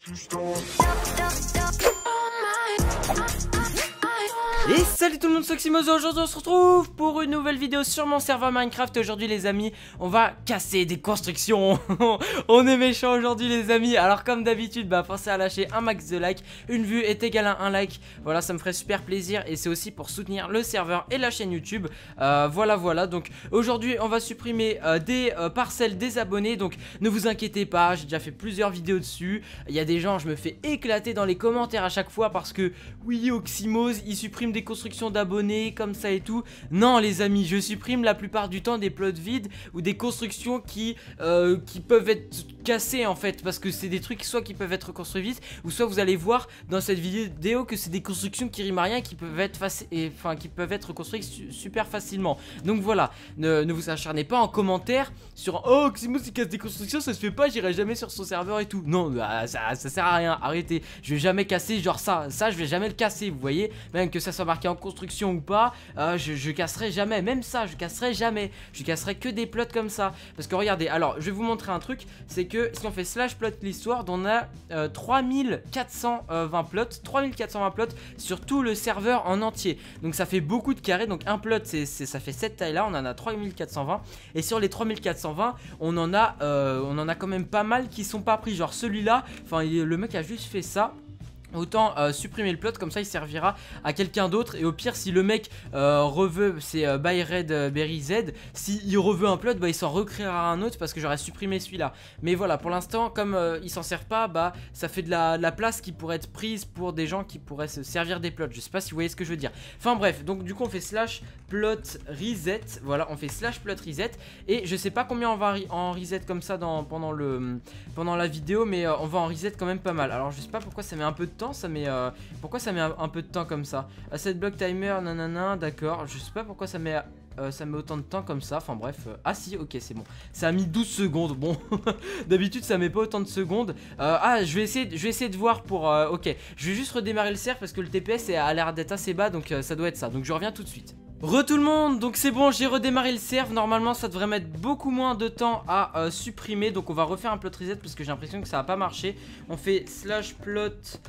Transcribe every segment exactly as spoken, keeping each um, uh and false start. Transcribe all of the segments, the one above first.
Et salut tout le monde, c'est Oxymozo. Aujourd'hui on se retrouve pour une nouvelle vidéo sur mon serveur Minecraft. Et aujourd'hui les amis, on va casser des constructions. On est méchants aujourd'hui les amis. Alors comme d'habitude, bah pensez à lâcher un max de likes. Une vue est égale à un like. Voilà, ça me ferait super plaisir. Et c'est aussi pour soutenir le serveur et la chaîne YouTube. euh, Voilà voilà, donc aujourd'hui on va supprimer euh, des euh, parcelles des abonnés. Donc ne vous inquiétez pas, j'ai déjà fait plusieurs vidéos dessus. Il y a des gens, je me fais éclater dans les commentaires à chaque fois parce que oui, Oxymoz il supprime des constructions d'abonnés comme ça et tout. Non les amis, je supprime la plupart du temps des plots vides ou des constructions qui, euh, qui peuvent être cassées en fait, parce que c'est des trucs soit qui peuvent être reconstruits vite, ou soit vous allez voir dans cette vidéo que c'est des constructions qui riment à rien, qui peuvent être et, enfin qui peuvent être reconstruites su super facilement. Donc voilà, ne, ne vous acharnez pas en commentaire sur oh Oxymoz il casse des constructions, ça se fait pas, j'irai jamais sur son serveur et tout. Non, bah, ça, ça sert à rien, arrêtez. Je vais jamais casser genre ça, ça je vais jamais le casser, vous voyez, même que ça soit marqué en construction ou pas, euh, je, je casserai jamais, même ça je casserai jamais, je casserai que des plots comme ça, parce que regardez, alors je vais vous montrer un truc, c'est que si on fait slash plot l'histoire, on a euh, trois mille quatre cent vingt plots, trois mille quatre cent vingt plots sur tout le serveur en entier, donc ça fait beaucoup de carrés, donc un plot c'est, ça fait cette taille là, on en a trois mille quatre cent vingt, et sur les trois mille quatre cent vingt, on en a, euh, on en a quand même pas mal qui sont pas pris, genre celui-là, enfin le mec a juste fait ça. Autant euh, supprimer le plot, comme ça il servira à quelqu'un d'autre. Et au pire si le mec euh, reveut, c'est euh, by red euh, berry z, si il reveut un plot, bah il s'en recréera un autre parce que j'aurais supprimé celui-là. Mais voilà, pour l'instant comme euh, il s'en sert pas, bah ça fait de la, de la place qui pourrait être prise pour des gens qui pourraient se servir des plots. Je sais pas si vous voyez ce que je veux dire. Enfin bref, donc du coup on fait slash plot reset. Voilà, on fait slash plot reset. Et je sais pas combien on va en reset comme ça dans, pendant, le, pendant la vidéo, mais euh, on va en reset quand même pas mal. Alors je sais pas pourquoi ça met un peu de temps. Ça met euh, pourquoi ça met un, un peu de temps comme ça. Asset block timer nanana, d'accord, je sais pas pourquoi ça met euh, ça met autant de temps comme ça, enfin bref, euh, ah si, ok c'est bon, ça a mis douze secondes, bon d'habitude ça met pas autant de secondes. euh, ah je vais essayer je vais essayer de voir pour euh, ok, je vais juste redémarrer le serveur parce que le T P S a l'air d'être assez bas, donc euh, ça doit être ça, donc je reviens tout de suite. Re tout le monde, donc c'est bon, j'ai redémarré le serve. Normalement ça devrait mettre beaucoup moins de temps à euh, supprimer. Donc on va refaire un plot reset parce que j'ai l'impression que ça n'a pas marché. On fait slash plot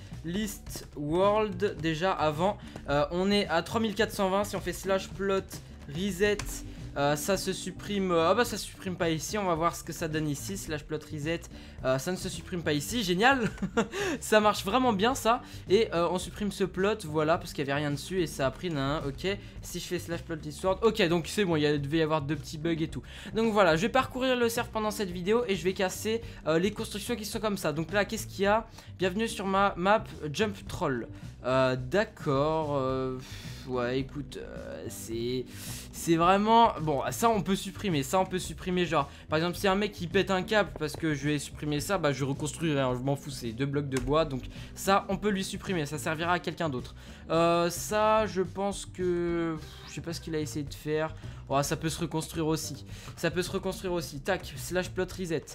list world déjà avant, euh, on est à trois mille quatre cent vingt. Si on fait slash plot reset, Euh, ça se supprime, ah euh, oh bah ça se supprime pas ici, on va voir ce que ça donne ici, slash plot reset, euh, ça ne se supprime pas ici, génial. Ça marche vraiment bien ça, et euh, on supprime ce plot, voilà, parce qu'il n'y avait rien dessus, et ça a pris, nan, ok, si je fais slash plot histoire, ok, donc c'est bon, il devait y avoir deux petits bugs et tout. Donc voilà, je vais parcourir le serve pendant cette vidéo, et je vais casser euh, les constructions qui sont comme ça. Donc là, qu'est-ce qu'il y a? Bienvenue sur ma map Jump Troll. Euh, d'accord, euh, ouais écoute, euh, c'est c'est vraiment, bon ça on peut supprimer, ça on peut supprimer genre, par exemple si un mec qui pète un câble parce que je vais supprimer ça, bah je reconstruirai, hein, je m'en fous, c'est deux blocs de bois, donc ça on peut lui supprimer, ça servira à quelqu'un d'autre. euh, Ça je pense que, je sais pas ce qu'il a essayé de faire. Oh, ça peut se reconstruire aussi, ça peut se reconstruire aussi, tac, slash plot reset.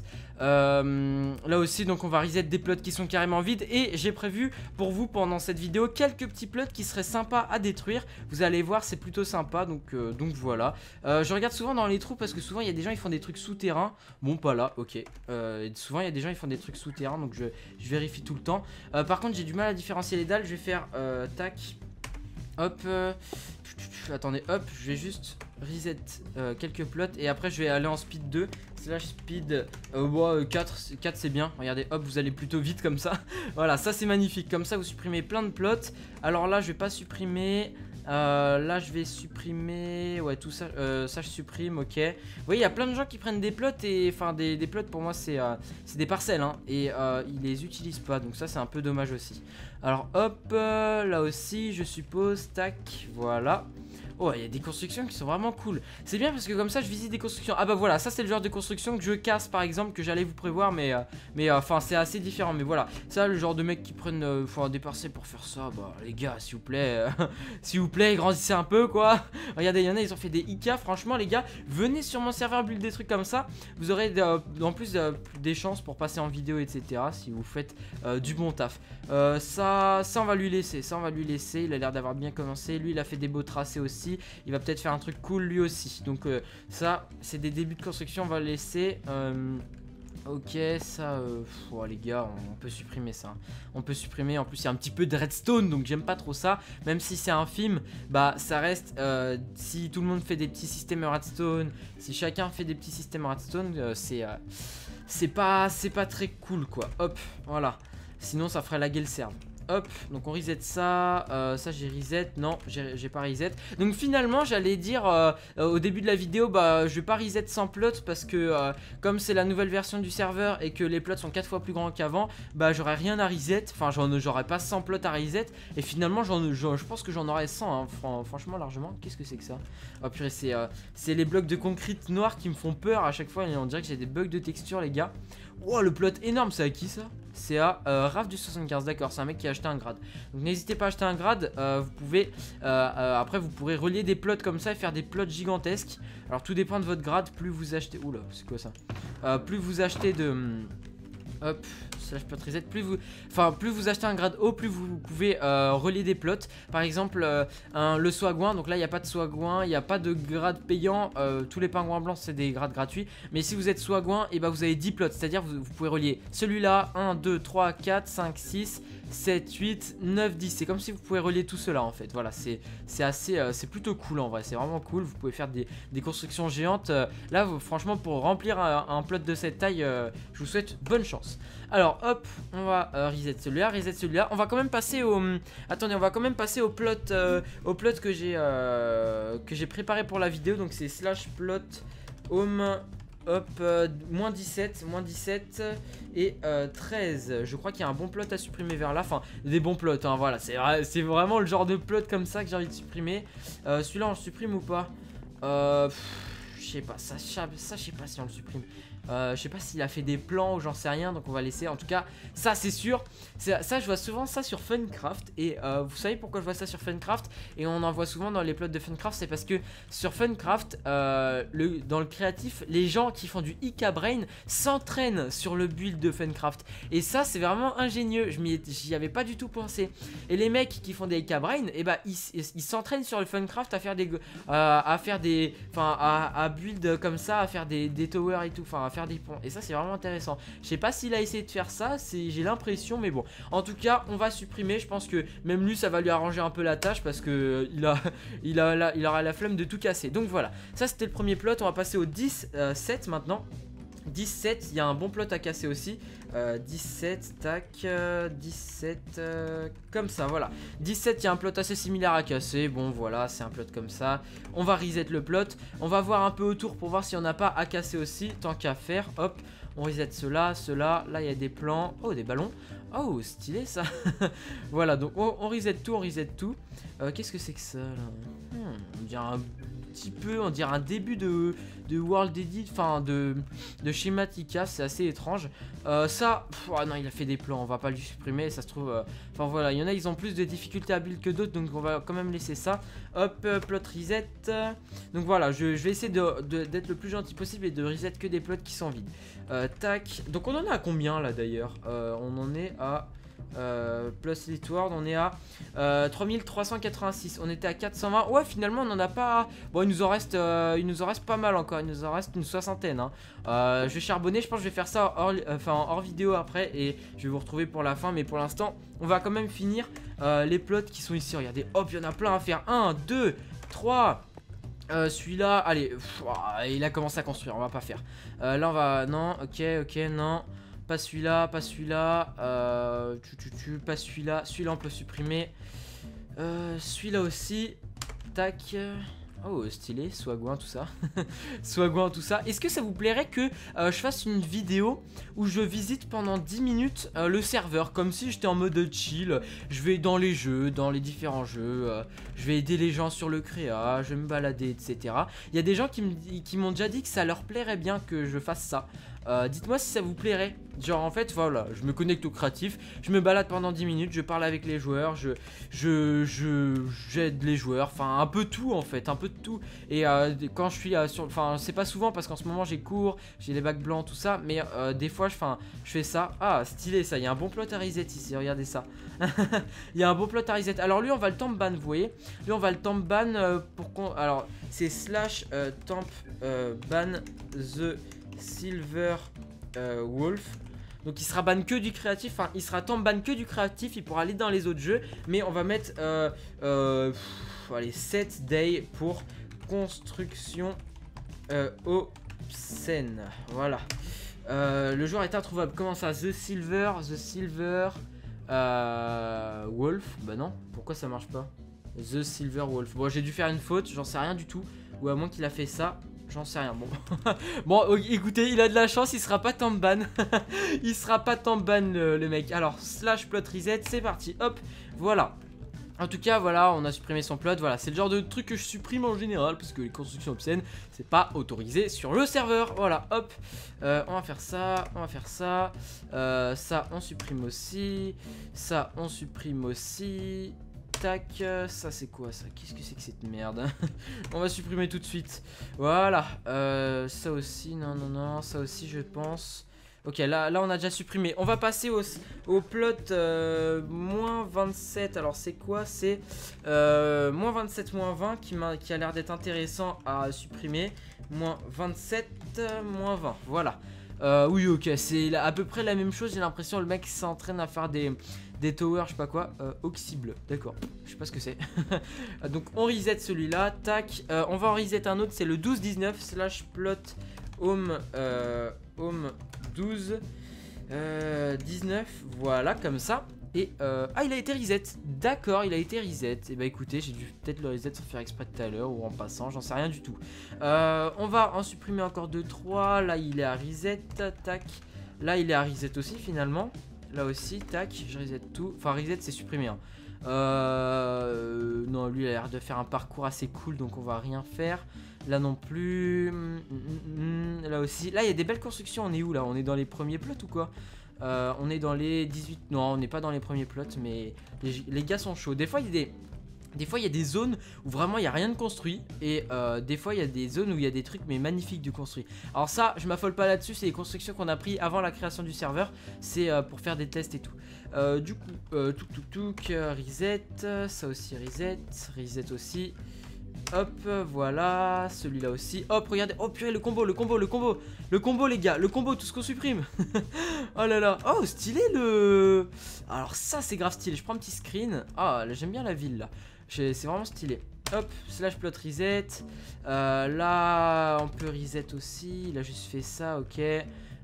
euh, Là aussi donc on va reset des plots qui sont carrément vides. Et j'ai prévu pour vous pendant cette vidéo quelques petits plots qui seraient sympas à détruire. Vous allez voir, c'est plutôt sympa, donc, euh, donc voilà. euh, Je regarde souvent dans les trous parce que souvent il y a des gens ils font des trucs souterrains. Bon pas là, ok, euh, souvent il y a des gens ils font des trucs souterrains, donc je, je vérifie tout le temps. euh, Par contre j'ai du mal à différencier les dalles. Je vais faire, euh, tac, hop, euh, attendez, hop, je vais juste reset euh, quelques plots et après je vais aller en speed deux, slash speed euh, ouais, quatre, quatre c'est bien, regardez, hop, vous allez plutôt vite comme ça. Voilà, ça c'est magnifique, comme ça vous supprimez plein de plots. Alors là je vais pas supprimer, euh, là je vais supprimer, ouais tout ça, euh, ça je supprime, ok. Vous voyez il y a plein de gens qui prennent des plots et enfin des, des plots pour moi c'est euh, c'est des parcelles hein, et euh, ils les utilisent pas, donc ça c'est un peu dommage aussi. Alors hop, euh, là aussi je suppose, tac, voilà. Oh, il y a des constructions qui sont vraiment cool. C'est bien parce que comme ça je visite des constructions. Ah bah voilà, ça c'est le genre de construction que je casse par exemple, que j'allais vous prévoir, mais euh, mais enfin euh, c'est assez différent. Mais voilà, ça le genre de mecs qui prennent euh, faut des parcelles pour faire ça. Bah les gars, s'il vous plaît, euh, s'il vous plaît, grandissez un peu quoi. Regardez, il y en a, ils ont fait des I K. Franchement les gars, venez sur mon serveur build des trucs comme ça. Vous aurez euh, en plus euh, des chances pour passer en vidéo, et cetera. Si vous faites euh, du bon taf. Euh, ça, ça on va lui laisser, ça on va lui laisser. Il a l'air d'avoir bien commencé. Lui il a fait des beaux tracés aussi. Il va peut-être faire un truc cool lui aussi. Donc euh, ça c'est des débuts de construction, on va le laisser. euh, Ok, ça, euh, pff, ouais, les gars, on, on peut supprimer ça. On peut supprimer, en plus il y a un petit peu de redstone, donc j'aime pas trop ça. Même si c'est un film, bah ça reste, euh, si tout le monde fait des petits systèmes redstone, si chacun fait des petits systèmes redstone, euh, c'est euh, c'est pas, c'est pas très cool quoi. Hop, voilà. Sinon ça ferait laguer le serve. Hop, donc on reset ça, euh, ça j'ai reset, non j'ai pas reset. Donc finalement j'allais dire euh, euh, au début de la vidéo, bah je vais pas reset sans plot parce que euh, comme c'est la nouvelle version du serveur et que les plots sont quatre fois plus grands qu'avant, bah j'aurais rien à reset, enfin j'aurais pas cent plots à reset. Et finalement je pense que j'en aurais cent, hein, fran franchement largement. Qu'est-ce que c'est que ça? Oh purée, c'est euh, les blocs de concrete noir qui me font peur à chaque fois, et on dirait que j'ai des bugs de texture les gars. Wow, le plot énorme, c'est à qui ça? C'est à euh, Raph du soixante-quinze, d'accord, c'est un mec qui a acheté un grade. Donc n'hésitez pas à acheter un grade, euh, vous pouvez, euh, euh, après vous pourrez relier des plots comme ça et faire des plots gigantesques. Alors tout dépend de votre grade, plus vous achetez, oula, c'est quoi ça, euh, plus vous achetez de... Hop, slash plot reset, plus vous, enfin plus vous achetez un grade haut, plus vous pouvez euh, relier des plots. Par exemple, euh, un, le soigouin, donc là il n'y a pas de soigouin, il n'y a pas de grade payant, euh, tous les pingouins blancs c'est des grades gratuits. Mais si vous êtes soigouin, et bah vous avez dix plots, c'est à dire vous, vous pouvez relier celui-là, un, deux, trois, quatre, cinq, six, sept, huit, neuf, dix. C'est comme si vous pouvez relier tout cela en fait. Voilà, c'est assez, euh, c'est plutôt cool en vrai, c'est vraiment cool. Vous pouvez faire des, des constructions géantes. Euh, là, vous, franchement, pour remplir un, un plot de cette taille, euh, je vous souhaite bonne chance. Alors, hop, on va euh, reset celui-là, reset celui-là. On va quand même passer au. Hum, attendez, on va quand même passer au plot, euh, au plot que j'ai euh, que j'ai préparé pour la vidéo. Donc, c'est slash plot home. Hop, euh, moins dix-sept, moins dix-sept et euh, treize. Je crois qu'il y a un bon plot à supprimer vers là. Enfin, des bons plots, hein, voilà. C'est vraiment le genre de plot comme ça que j'ai envie de supprimer. Euh, Celui-là, on le supprime ou pas? Euh. Je sais pas, ça, ça, ça je sais pas si on le supprime. Euh, je sais pas s'il a fait des plans ou j'en sais rien, donc on va laisser. En tout cas, ça c'est sûr. Ça, je vois souvent ça sur Funcraft. Et euh, vous savez pourquoi je vois ça sur Funcraft? Et on en voit souvent dans les plots de Funcraft. C'est parce que sur Funcraft, euh, le, dans le créatif, les gens qui font du I K Brain s'entraînent sur le build de Funcraft. Et ça, c'est vraiment ingénieux. Je j'y avais pas du tout pensé. Et les mecs qui font des I K Brain, et bah ils s'entraînent sur le Funcraft à faire des, euh, à faire des, enfin à, à build comme ça, à faire des, des towers et tout, enfin à faire des ponts. Et ça c'est vraiment intéressant. Je sais pas s'il a essayé de faire ça, j'ai l'impression, mais bon. En tout cas, on va supprimer. Je pense que même lui, ça va lui arranger un peu la tâche parce que euh, il a, il a, la, il aura la flemme de tout casser. Donc voilà. Ça c'était le premier plot. On va passer au dix sept maintenant. dix-sept, il y a un bon plot à casser aussi. euh, dix-sept, tac, euh, dix-sept, euh, comme ça, voilà. dix-sept, il y a un plot assez similaire à casser. Bon, voilà, c'est un plot comme ça. On va reset le plot. On va voir un peu autour pour voir si on n'a pas à casser aussi. Tant qu'à faire, hop, on reset cela, cela. Là, il y a des plans. Oh, des ballons. Oh, stylé ça. Voilà, donc on, on reset tout, on reset tout. Euh, Qu'est-ce que c'est que ça, là? hmm, On dirait un petit peu, on dirait un début de, de World Edit, enfin de, de Schematica, c'est assez étrange. Euh, ça, pff, oh non, il a fait des plans, on va pas lui supprimer, ça se trouve. Euh, enfin voilà, il y en a, ils ont plus de difficultés à build que d'autres, donc on va quand même laisser ça. Hop, euh, plot reset. Donc voilà, je, je vais essayer d'être de, de, le plus gentil possible et de reset que des plots qui sont vides. Euh, tac, donc on en est à combien là d'ailleurs? euh, On en est à. Euh, plus Litward, on est à euh, trois mille trois cent quatre-vingt-six. On était à quatre cent vingt. Ouais, finalement, on en a pas. Bon, il nous en reste, euh, il nous en reste pas mal encore. Il nous en reste une soixantaine. Hein. Euh, je vais charbonner. Je pense que je vais faire ça hors, enfin, hors vidéo après. Et je vais vous retrouver pour la fin. Mais pour l'instant, on va quand même finir euh, les plots qui sont ici. Regardez, hop, il y en a plein à faire. un, deux, trois. Euh, celui-là, allez, pff, il a commencé à construire. On va pas faire. Euh, là, on va. Non, ok, ok, non. Pas celui-là, pas celui-là, euh, tu, tu, tu, pas celui-là, celui-là on peut supprimer, euh, celui-là aussi, tac, oh stylé, swagouin tout ça, swagouin tout ça. Est-ce que ça vous plairait que euh, je fasse une vidéo où je visite pendant dix minutes euh, le serveur, comme si j'étais en mode chill, je vais dans les jeux, dans les différents jeux, euh, je vais aider les gens sur le créa, je vais me balader, et cetera. Il y a des gens qui m'ont déjà dit que ça leur plairait bien que je fasse ça. Euh, Dites-moi si ça vous plairait. Genre en fait voilà, je me connecte au créatif, je me balade pendant dix minutes, je parle avec les joueurs, je je je j'aide les joueurs, enfin un peu tout en fait, un peu de tout. Et euh, quand je suis euh, sur, enfin c'est pas souvent parce qu'en ce moment j'ai cours, j'ai les bacs blancs tout ça, mais euh, des fois je, enfin je fais ça. Ah stylé ça, il y a un bon plot à reset ici, regardez ça. Il y a un bon plot à reset. Alors lui on va le temp ban, vous voyez. Lui on va le temp ban euh, pour qu'on, alors c'est slash euh, temp euh, ban the silver euh, Wolf. Donc il sera ban que du créatif, enfin il sera tant ban que du créatif, il pourra aller dans les autres jeux. Mais on va mettre euh, euh, pff, allez, sept day pour construction euh, obscène. Voilà. Euh, le joueur est introuvable. Comment ça? The Silver, The Silver euh, Wolf. Bah non, pourquoi ça marche pas? The Silver Wolf. Bon, j'ai dû faire une faute, j'en sais rien du tout. Ou à moins qu'il a fait ça. J'en sais rien, bon. Bon, écoutez, il a de la chance, il sera pas tant ban. Il sera pas tant ban le, le mec. Alors, slash plot reset, c'est parti, hop, voilà. En tout cas, voilà, on a supprimé son plot, voilà. C'est le genre de truc que je supprime en général, parce que les constructions obscènes, c'est pas autorisé sur le serveur. Voilà, hop, euh, on va faire ça, on va faire ça. Euh, ça, on supprime aussi. Ça, on supprime aussi. Tac, ça c'est quoi ça? Qu'est-ce que c'est que cette merde? On va supprimer tout de suite. Voilà, euh, ça aussi, non, non, non, ça aussi je pense. Ok, là, là on a déjà supprimé. On va passer au, au plot euh, moins vingt-sept. Alors c'est quoi? C'est euh, moins vingt-sept, moins vingt qui, a, qui a l'air d'être intéressant à supprimer. Moins vingt-sept, moins vingt, voilà. Euh, oui, ok, c'est à peu près la même chose. J'ai l'impression le mec s'entraîne à faire des, des towers, je sais pas quoi. Euh, Oxyble, d'accord, je sais pas ce que c'est. Donc on reset celui-là, tac. Euh, on va en reset un autre, c'est le douze dix-neuf slash plot home, euh, home douze euh, dix-neuf. Voilà, comme ça. Et euh, ah, il a été reset. D'accord, il a été reset. Et bah écoutez, j'ai dû peut-être le reset sans faire exprès tout à l'heure ou en passant, j'en sais rien du tout. Euh, on va en supprimer encore deux trois. Là, il est à reset. Tac. Là, il est à reset aussi finalement. Là aussi, tac. Je reset tout. Enfin, reset, c'est supprimer. Hein. Euh, non, lui, il a l'air de faire un parcours assez cool, donc on va rien faire. Là non plus. Là aussi. Là, il y a des belles constructions. On est où là? On est dans les premiers plots ou quoi? Euh, on est dans les dix-huit... Non, on n'est pas dans les premiers plots, mais les, les gars sont chauds. Des fois, il y a des... Des fois, il y a des zones où vraiment il n'y a rien de construit. Et euh, des fois, il y a des zones où il y a des trucs mais magnifiques de construit. Alors ça, je m'affole pas là-dessus. C'est les constructions qu'on a pris avant la création du serveur. C'est euh, pour faire des tests et tout. Euh, du coup, euh, tout, tout, tout, reset. Ça aussi, reset. Reset aussi. Hop, voilà, celui-là aussi. Hop, regardez, oh purée, le combo, le combo, le combo. Le combo, les gars, le combo, tout ce qu'on supprime. Oh là là, oh, stylé le... Alors ça, c'est grave stylé, je prends un petit screen. Ah, là, j'aime bien la ville, là. C'est vraiment stylé. Hop, slash plot reset. euh, Là, on peut reset aussi. Il a juste fait ça, ok. euh,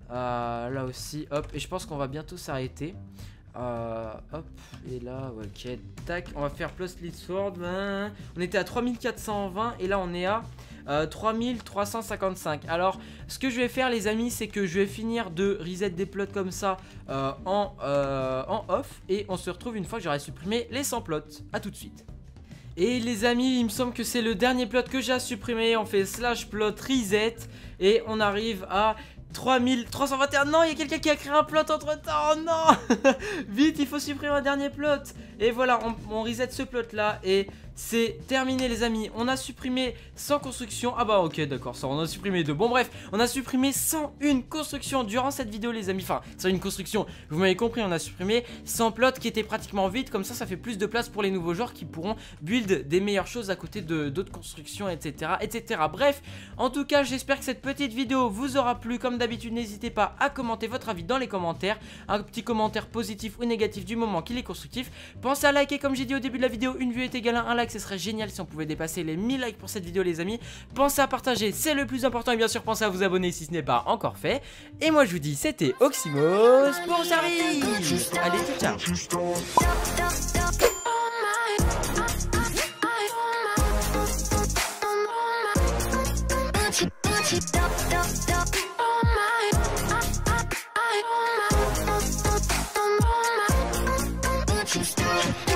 Là aussi, hop. Et je pense qu'on va bientôt s'arrêter. Euh, hop, et là, ok, tac, on va faire plus lead sword. Hein. On était à trois mille quatre cent vingt et là on est à euh, trois mille trois cent cinquante-cinq. Alors, ce que je vais faire, les amis, c'est que je vais finir de reset des plots comme ça euh, en, euh, en off. Et on se retrouve une fois que j'aurai supprimé les cent plots. A tout de suite. Et les amis, il me semble que c'est le dernier plot que j'ai à supprimer. On fait slash plot reset et on arrive à trois mille trois cent vingt et un. Non, il y a quelqu'un qui a créé un plot entre temps. Oh non. Vite, il faut supprimer un dernier plot. Et voilà, on, on reset ce plot là. Et c'est terminé, les amis. On a supprimé cent constructions. Ah bah ok, d'accord, ça on a supprimé deux. Bon bref, on a supprimé cent un constructions durant cette vidéo, les amis. Enfin, c'est une construction, vous m'avez compris. On a supprimé cent plots qui étaient pratiquement vides. Comme ça, ça fait plus de place pour les nouveaux joueurs qui pourront build des meilleures choses à côté de d'autres constructions, etc, etc. Bref, en tout cas, j'espère que cette petite vidéo vous aura plu. Comme d'habitude, n'hésitez pas à commenter votre avis dans les commentaires. Un petit commentaire positif ou négatif du moment qu'il est constructif. Pensez à liker, comme j'ai dit au début de la vidéo. Une vue est égale à un like. Ce serait génial si on pouvait dépasser les mille likes pour cette vidéo, les amis. Pensez à partager, c'est le plus important. Et bien sûr, pensez à vous abonner si ce n'est pas encore fait. Et moi, je vous dis, c'était Oxymos pour le service. Allez, ciao, ciao.